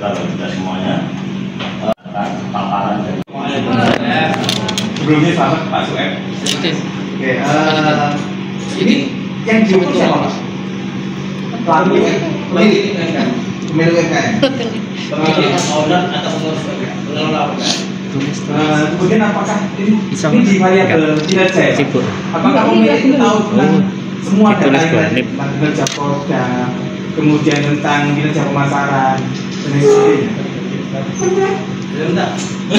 bagi kita semuanya. Paparan dari sebelumnya selamat Pak Sueb. Oke, ini yang diukur siapa Pak? Pemilik UMKM. Owner atau pengurus pengelola UMKM. Kemudian apakah ini di variabel kinerja ya? Apakah pemilik itu tahu tentang semua data tentang kinerja produk, kemudian tentang kinerja pemasaran dan lain sebagainya? Enggak.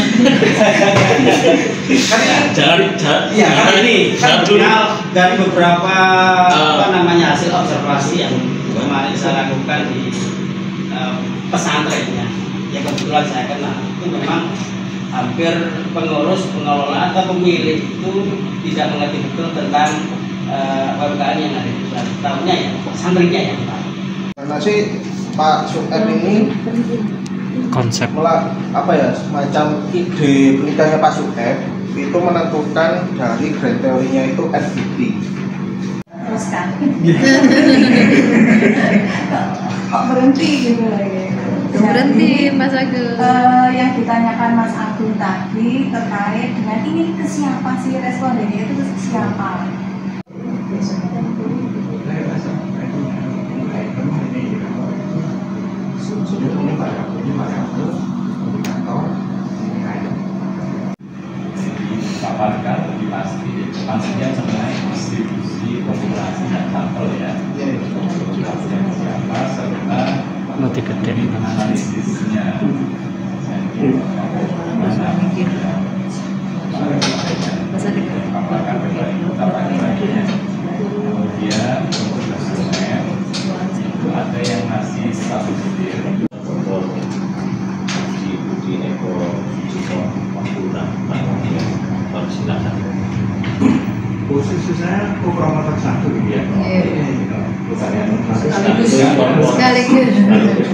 Karena ini dari beberapa hasil observasi yang kemarin saya lakukan di pesantrennya, yang kebetulan saya kenal, itu memang hampir pengurus, pengelola atau pemilik itu tidak mengerti betul tentang UMKM yang ada di dalam tahunya ya, santrinya ya Pak. Karena sih Pak Sueb ini konsep apa ya, semacam ide pernikahannya Pak Sueb itu menentukan dari kriterianya itu FBT. Terus kan kok berhenti gitu lagi. Berhenti Mas Agung. Yang ditanyakan Mas Agung tadi terkait dengan ini ke siapa sih, respondennya itu ke siapa? Dipaparkan lebih pasti, maksudnya sebenarnya distribusi populasi dan sampel ya. Siapa serta analisisnya. Kemudian untuk konsumen itu ada yang masih subsidi. Di Eko Pengguna silakan. Posisi saya promotor satu ya. Sekaligus.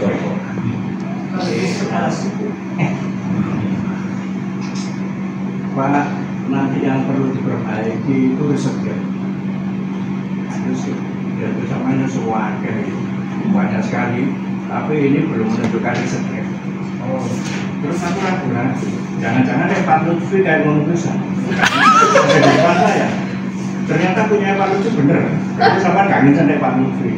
Pak, nanti yang perlu diperbaiki itu risetnya. Itu samanya semua banyak sekali, tapi ini belum menentukan risetnya. Terus aku ragu-ragu, jangan-jangan Pak Lutfi kayak ngomong bisa. Jadi saya ternyata punya Pak Lutfi bener, tapi sama nggak ngincer Pak Lutfi.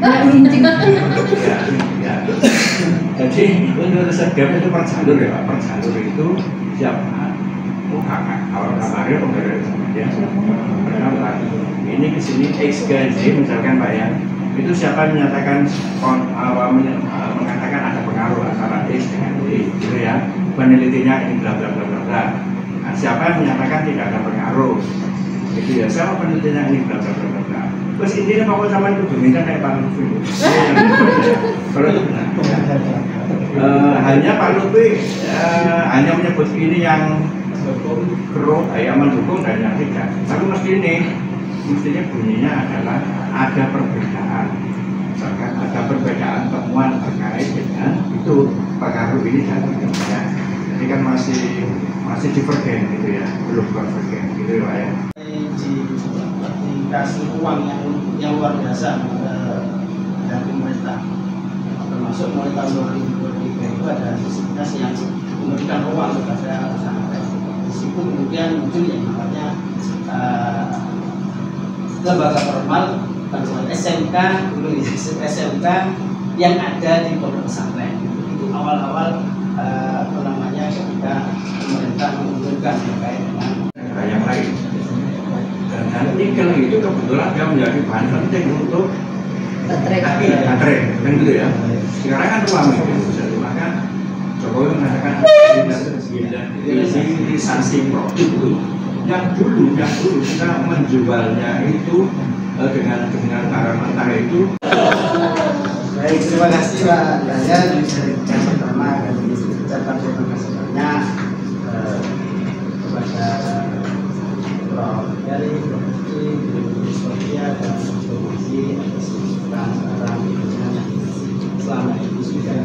Ya. Jadi untuk riset gap itu per jalur ya Pak, per jalur itu siapa? Oh kakak, kalau kabarnya pemberi sama dia. Pertama, ini kesini X ke Z misalkan Pak ya, itu siapa menyatakan mengatakan ada pengaruh antara X dengan Y, gitu ya. Penelitinya ini bla bla bla bla bla. Nah, siapa yang menyatakan tidak ada pengaruh? Itu ya, siapa penelitinya ini bla bla bla bla bla. Terus intinya pokoknya sama itu minta kayak Pak Lutfi. Kalau itu benar. Hanya Pak Lutfi hanya menyebut ini yang mendukung dan yang tidak. Tapi mestinya bunyinya adalah ada perbedaan. Misalkan ada perbedaan temuan terkait dengan itu pengaruh ini dan tidak. Jadi kan masih divergen gitu ya, belum konvergen gitu ya Pak ya. Dikasih uang yang luar biasa dari pemerintah, termasuk mulai tahun 2023 itu ada disiplinasi yang memberikan ruang kepada pesantren. Di situ kemudian muncul yang namanya lembaga formal SMK, SMK yang ada di pondok pesantren. Itu awal-awal ketika pemerintah mengumumkan terkait dengan yang lain. Dan nikel itu kebetulan dia menjadi bahan penting untuk baterai, kan gitu ya. Sekarang kan ruang itu, maka Jokowi mengatakan hilirisasi produk itu. Yang dulu kita menjualnya itu dengan barang mentah itu. Baik, terima kasih Pak. Saya yang pertama akan mengucapkan terima kasih banyak kepada Prof. Dari Komisi Sosial dan Komisi atas masukan selama ini sudah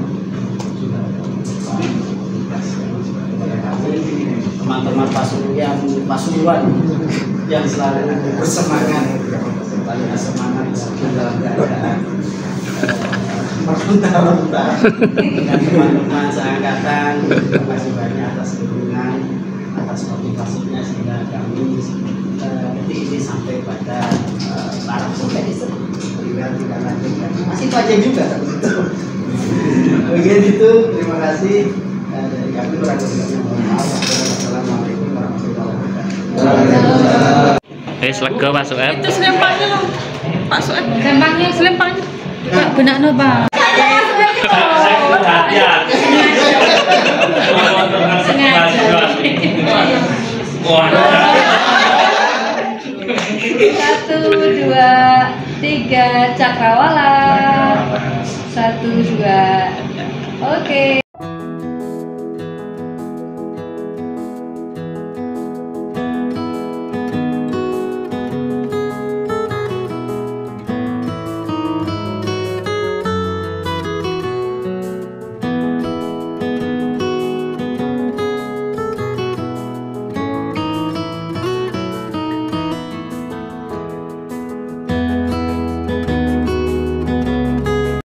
teman-teman pasuruan yang selalu bersemangat, paling semangat dalam keadaan Perbentar. Dan teman-teman seangkatan, terima kasih banyak atas dukungan, atas motivasinya sehingga kami ketik ini sampai pada taraf profesor. Tidak lanjut, masih itu aja juga itu. Begitu, terima kasih dari kami kurang lebihnya mohon maaf. Wassalamualaikum warahmatullahi wabarakatuh. Lega Pak Soeb. Itu selempangnya loh. Pak Soeb. Selempangnya. Pak benakno, Pak. Satu, dua, tiga, cakrawala. 1, 2. Oke.